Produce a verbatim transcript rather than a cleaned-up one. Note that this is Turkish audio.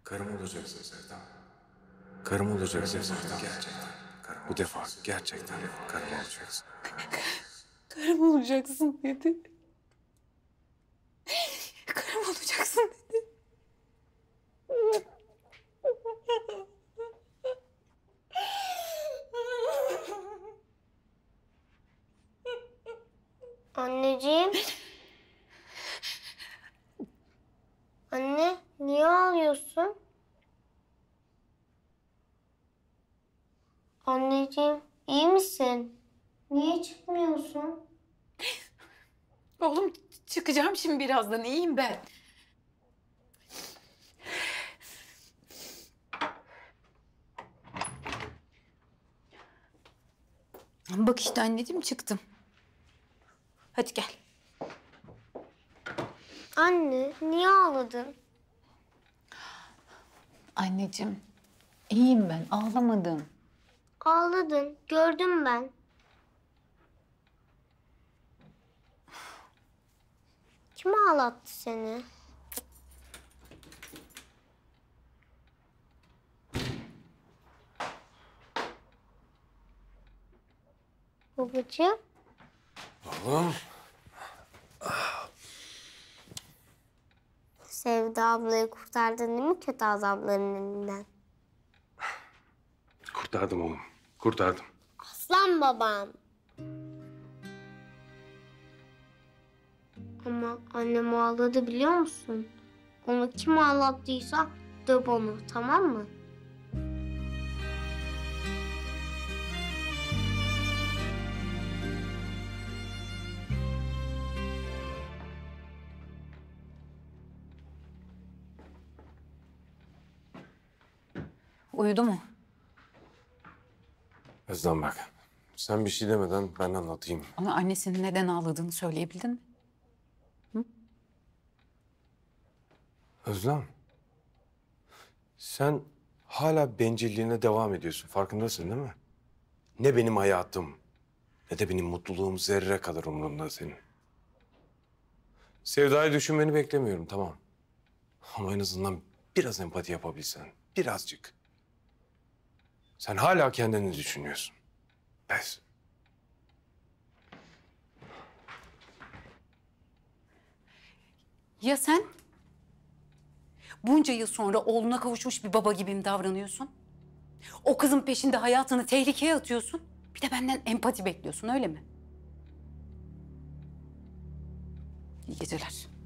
Karım olacaksın Sevda. Karım olacaksın Sevda. Gerçekten. Karım Bu defa gerçekten karım olacaksın. Karım olacaksın dedi. Karım olacaksın dedi. Anneciğim. Anne, niye ağlıyorsun? Anneciğim, iyi misin? Niye çıkmıyorsun? Oğlum çıkacağım şimdi birazdan. İyiyim ben. Bak işte anneciğim çıktım. Hadi gel. Anne, niye ağladın? Anneciğim iyiyim ben. Ağlamadım. Ağladın, gördüm ben. Kim ağlattı seni? Babacığım. Oğlum. Sevda ablayı kurtardın değil mi kötü azapların elinden? Kurtardım oğlum. Kurtardım. Aslan babam. Ama annem ağladı biliyor musun? Onu kim ağlattıysa döv onu, tamam mı? Uyudu mu? Özlem bak. Sen bir şey demeden ben anlatayım. Ama annesinin neden ağladığını söyleyebildin mi? Özlem. Sen hala bencilliğine devam ediyorsun. Farkındasın değil mi? Ne benim hayatım ne de benim mutluluğum zerre kadar umurumda senin. Sevda'yı düşünmeni beklemiyorum, tamam. Ama en azından biraz empati yapabilsen. Birazcık. Sen hala kendini düşünüyorsun. Pes. Ya sen? Bunca yıl sonra oğluna kavuşmuş bir baba gibi mi davranıyorsun? O kızın peşinde hayatını tehlikeye atıyorsun. Bir de benden empati bekliyorsun, öyle mi? İyi geceler.